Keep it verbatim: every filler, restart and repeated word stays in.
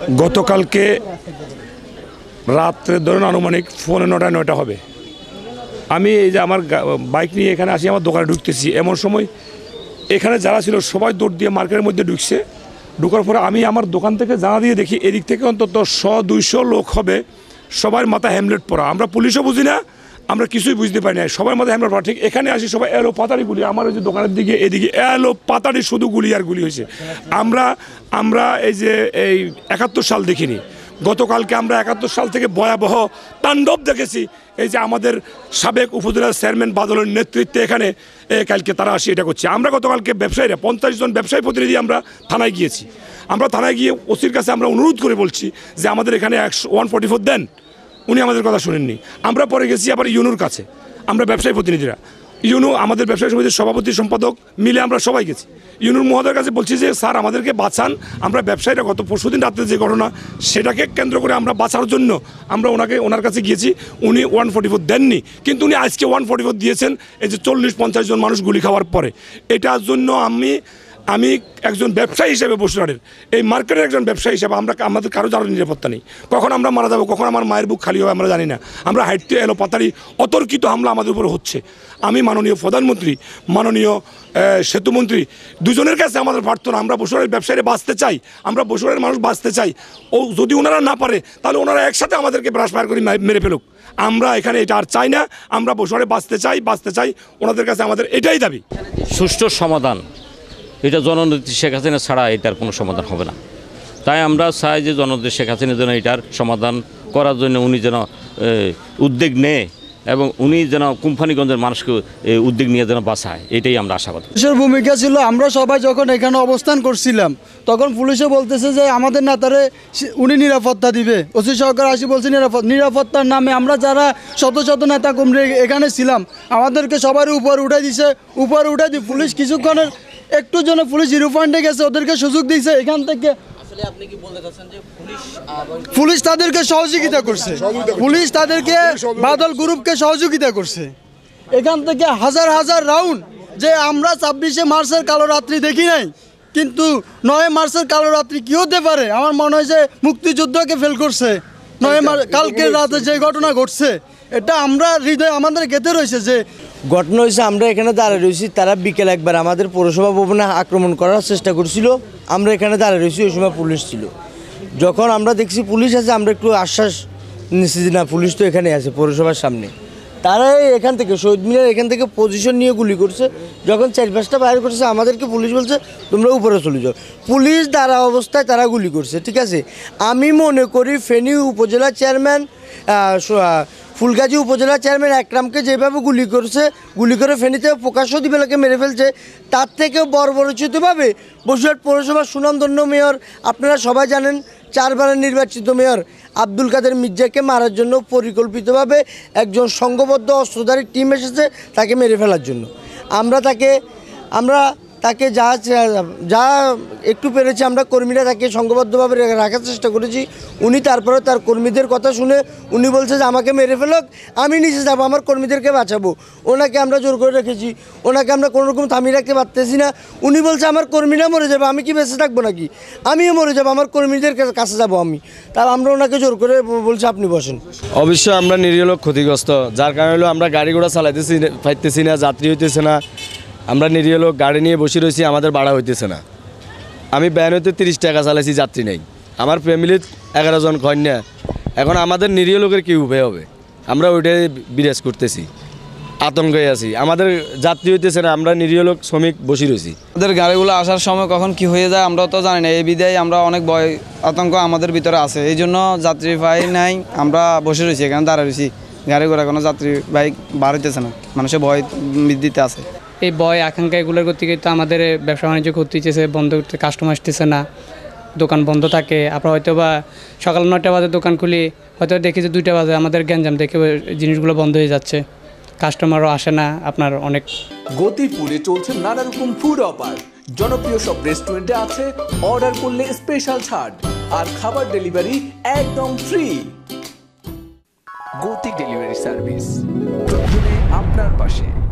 গতকালকে রাত্রে ধরুন আনুমানিক ফোনে নটা নয়টা হবে, আমি এই যে আমার বাইক নিয়ে এখানে আসি, আমার দোকানে ঢুকতেছি, এমন সময় এখানে যারা ছিল সবাই দৌড় দিয়ে মার্কেটের মধ্যে ঢুকছে। ঢুকার পরে আমি আমার দোকান থেকে জানা দিয়ে দেখি এদিক থেকে অন্তত শো দুইশো লোক হবে, সবার মাথায় হ্যামলেট পরা। আমরা পুলিশও বুঝি না, আমরা কিছুই বুঝতে পারি না, সবার মাথায় হ্যামলেট পরা। ঠিক এখানে আসি সবাই এলো পাতাড়ি গুলি, আমার ওই যে দোকানের দিকে এদিকে এলো পাতাড়ি শুধু গুলি আর গুলি হয়েছে। আমরা আমরা এই যে এই একাত্তর সাল দেখিনি, গতকালকে আমরা একাত্তর সাল থেকে ভয়াবহ তাণ্ডব দেখেছি। এই যে আমাদের সাবেক উপজেলার চেয়ারম্যান বাদলের নেতৃত্বে এখানে কালকে তারা আসি এটা করছে। আমরা গতকালকে ব্যবসায়ীরা পঞ্চাশ জন ব্যবসায়ী প্রতিনিধি আমরা থানায় গিয়েছি। আমরা থানায় গিয়ে ওসির কাছে আমরা অনুরোধ করে বলছি যে আমাদের এখানে একশো ওয়ান ফোর্টি ফোর দেন, উনি আমাদের কথা শুনেননি। আমরা পরে গেছি আবার ইউনুর কাছে, আমরা ব্যবসায়ী প্রতিনিধিরা, ইউনু আমাদের ব্যবসায়ী সমিতির সভাপতি সম্পাদক মিলে আমরা সবাই গেছি। ইউনুর মহোদয়ের কাছে বলছি যে স্যার আমাদেরকে বাঁচান, আমরা ব্যবসায়ীরা গত পরশুদিন রাত্রে যে ঘটনা সেটাকে কেন্দ্র করে আমরা বাঁচার জন্য আমরা ওনাকে ওনার কাছে গিয়েছি। উনি ওয়ান ফোর্টি ফোর দেননি, কিন্তু উনি আজকে ওয়ান ফোর্টি ফোর দিয়েছেন এই যে চল্লিশ পঞ্চাশ জন মানুষ গুলি খাওয়ার পরে। এটার জন্য আমি আমি একজন ব্যবসায়ী হিসেবে বসুরহাটের এই মার্কেটের একজন ব্যবসায়ী হিসেবে আমরা আমাদের কারো যারা নিরাপত্তা নেই, কখন আমরা মারা যাবো, কখন আমার মায়ের বুক খালি হবে আমরা জানি না। আমরা হাইটতে এলো পাতাড়ি অতর্কিত হামলা আমাদের উপর হচ্ছে। আমি মাননীয় প্রধানমন্ত্রী, মাননীয় সেতুমন্ত্রী দুজনের কাছে আমাদের প্রার্থনা, আমরা বসুরহাটের ব্যবসায়ীরা বাঁচতে চাই, আমরা বসুরহাটের মানুষ বাঁচতে চাই। ও যদি ওনারা না পারে তাহলে ওনারা একসাথে আমাদেরকে ব্রাশ ফায়ার করে মেরে ফেলুক। আমরা এখানে এটা আর চাই না, আমরা বসুরহাটে বাঁচতে চাই বাঁচতে চাই ওনাদের কাছে আমাদের এটাই দাবি। সুষ্ঠু সমাধান এটা জননেত্রী শেখ হাসিনা ছাড়া এটার কোনো সমাধান হবে না। তাই আমরা চাই যে জননেত্রী শেখ হাসিনা যেন এটার সমাধান করার জন্য উনি যেন উদ্যোগ নেয় এবং উনি যেন কোম্পানিগঞ্জের মানুষকে উদ্যোগ নিয়ে যেন বাঁচায়, এটাই আমরা আশাবাদী। পুলিশের ভূমিকা ছিল, আমরা সবাই যখন এখানে অবস্থান করছিলাম তখন পুলিশে বলতেছে যে আমাদের নেতারে উনি নিরাপত্তা দিবে, ওসি সরকার আসি বলছে নিরাপদ নিরাপত্তার নামে আমরা যারা শত শত নেতা কর্মী এখানে ছিলাম আমাদেরকে সবার উপর উঠে দিছে, উপর উঠে দিয়ে পুলিশ কিছুক্ষণের একটু জন্য পুলিশ জিরো পয়েন্টে গেছে, ওদেরকে সুযোগ দিয়েছে এখান থেকে। পুলিশ তাদেরকে সহযোগিতা করছে, পুলিশ তাদেরকে বাদল গ্রুপকে সহযোগিতা করছে। এখান থেকে হাজার হাজার রাউন্ড, যে আমরা ছাব্বিশে মার্চের কালো রাত্রি দেখি নাই, কিন্তু নয় মার্চের কালো রাত্রি কি হতে পারে আমার মনে হয় যে মুক্তিযুদ্ধকে ফেল করছে। নয় মার্চ কালকের রাতে যে ঘটনা ঘটছে এটা আমরা হৃদয় আমাদের গেঁথে রয়েছে। যে ঘটনা হয়েছে আমরা এখানে দাঁড়িয়ে রয়েছি, তারা বিকেল একবার আমাদের পৌরসভা ভবনে আক্রমণ করার চেষ্টা করছিল, আমরা এখানে দাঁড়িয়ে রয়েছি, ওই সময় পুলিশ ছিল। যখন আমরা দেখছি পুলিশ আছে আমরা একটু আশ্বাস নিচ্ছি যে না পুলিশ তো এখানে আছে পৌরসভার সামনে। তারাই এখান থেকে শহীদ মিনার এখান থেকে পজিশন নিয়ে গুলি করছে। যখন চার পাঁচটা বাইর করছে আমাদেরকে পুলিশ বলছে তোমরা উপরে চলে যাও, পুলিশ দাঁড়া অবস্থায় তারা গুলি করছে। ঠিক আছে, আমি মনে করি ফেনী উপজেলা চেয়ারম্যান ফুলগাজী উপজেলা চেয়ারম্যান একরামকে যেভাবে গুলি করছে, গুলি করে ফেনীতে প্রকাশ্য দিবেলাকে মেরে ফেলছে, তার থেকেও বর্বরচিতভাবে বসিরহাট পৌরসভার সুনামধন্য মেয়র আপনারা সবাই জানেন চারবারের নির্বাচিত মেয়র আব্দুল কাদের মির্জাকে মারার জন্য পরিকল্পিতভাবে একজন সংঘবদ্ধ অস্ত্রধারী টিম এসেছে তাকে মেরে ফেলার জন্য। আমরা তাকে আমরা তাকে যা যা একটু পেরেছি আমরা কর্মীরা তাকে সংঘবদ্ধভাবে রাখার চেষ্টা করেছি। উনি তারপরে তার কর্মীদের কথা শুনে উনি বলছে যে আমাকে মেরে ফেলক, আমি নিচে যাবো, আমার কর্মীদেরকে বাঁচাবো। ওনাকে আমরা জোর করে রেখেছি, ওনাকে আমরা কোনো রকম থামিয়ে রাখতে পারতেছি না। উনি বলছে আমার কর্মীরা মরে যাবে, আমি কি বেঁচে থাকবো নাকি, আমিও মরে যাবো, আমার কর্মীদের কাছে যাবো আমি। তার আমরা ওনাকে জোর করে বলছি আপনি বসেন। অবশ্যই আমরা নিরীহ লোক ক্ষতিগ্রস্ত, যার কারণে হলো আমরা গাড়ি ঘোড়া চালাইতেছি পাইতেছি না, যাত্রী হইতেছে না, আমরা নিরীহ লোক গাড়ি নিয়ে বসে রয়েছি, আমাদের ভাড়া হইতেছে না। আমি ব্যান হইতে তিরিশ টাকা চালাইছি, যাত্রী নেই, আমার ফ্যামিলির এগারো জন কন্যা, এখন আমাদের নিরীহ লোকের কী উপায় হবে, আমরা ওইটাই বিরাজ করতেছি, আতঙ্কে আছি, আমাদের যাত্রী হইতেছে না, আমরা নিরীহ লোক শ্রমিক বসে রয়েছি। আমাদের গাড়িগুলো আসার সময় কখন কি হয়ে যায় আমরা তো জানি না, এই বিধায় আমরা অনেক ভয় আতঙ্ক আমাদের ভিতরে আছে, এই জন্য যাত্রী পাই নাই, আমরা বসে রয়েছি এখানে দাঁড়িয়ে রয়েছি, গাড়ি ঘোড়া কোনো যাত্রী বাইক বার হইতেছে না, মানুষের ভয় বৃদ্ধিতে আছে। এই ভয় আকাঙ্ক্ষা এগুলোর করতে গিয়ে তো আমাদের ব্যবসা বাণিজ্য করতে ইচ্ছেছে, বন্ধ করতে কাস্টমার আসতেছে না, দোকান বন্ধ থাকে। আপনার হয়তো বা সকাল নয়টা বাজে দোকান খুলি, হয়তো দেখি যে দুইটা বাজে আমাদের গ্যাঞ্জাম দেখে জিনিসগুলো বন্ধ হয়ে যাচ্ছে, কাস্টমারও আসে না। আপনার অনেক গতিপুরে চলছে নানা রকম ফুড অফার, জনপ্রিয় সব রেস্টুরেন্টে আছে অর্ডার করলে স্পেশাল ছাড় আর খাবার ডেলিভারি একদম ফ্রি। গতি ডেলিভারি সার্ভিস প্রয়োজনে আপনার পাশে।